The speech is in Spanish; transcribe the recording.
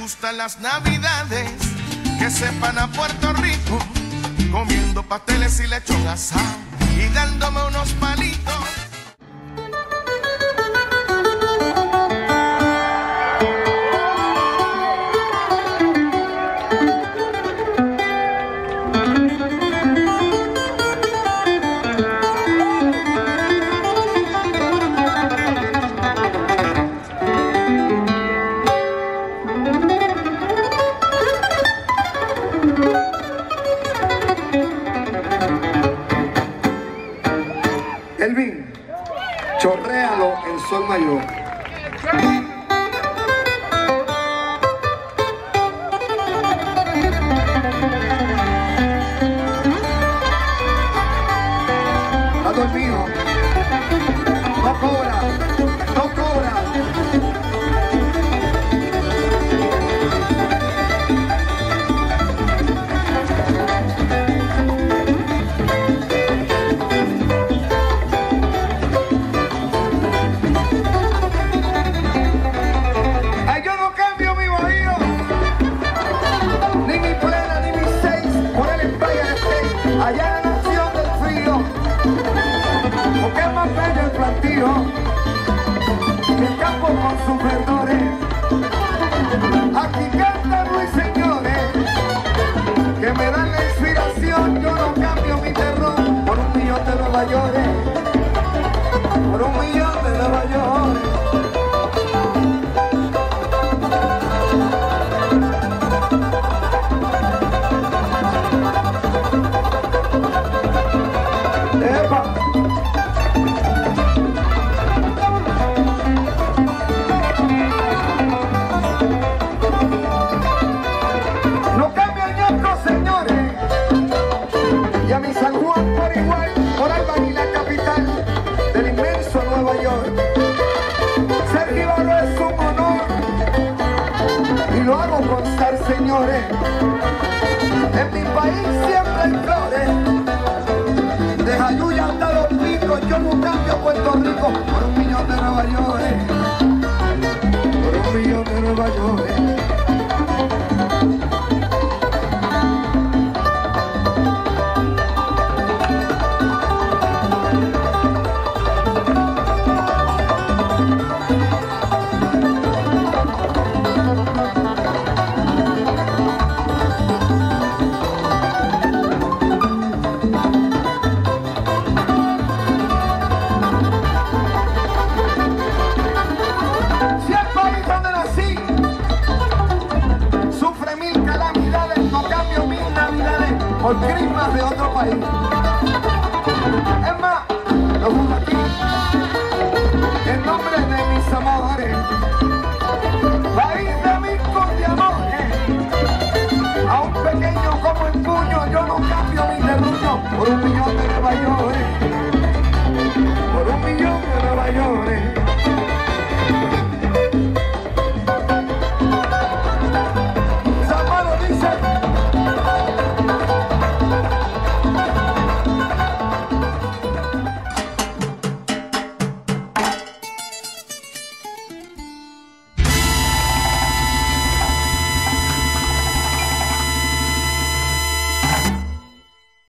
gustan las navidades, que sepan a Puerto Rico, comiendo pasteles y lechón asado y dándome unos palitos. Elvin, chorréalo en sol mayor. ¿Está dormido? No cobra, no cobra. Allá en la nación del frío, porque es más bello el plantío que el campo con sus verdores. Aquí cantan ruiseñores que me dan la inspiración. Yo no cambio mi terror por un millón de Nueva York, por un millón de Nueva York. No cambia el ñasco, señores, y a mi San Juan por igual, por ahí va y la capital del inmenso Nueva York. Ser jíbaro es un honor y lo hago constar, señores. En mi país siempre hay flores, de Jayuya hasta Los Picos. Yo no cambio Puerto Rico por un millón de Nueva York, por un millón de Nueva York. Por crismas de otro país.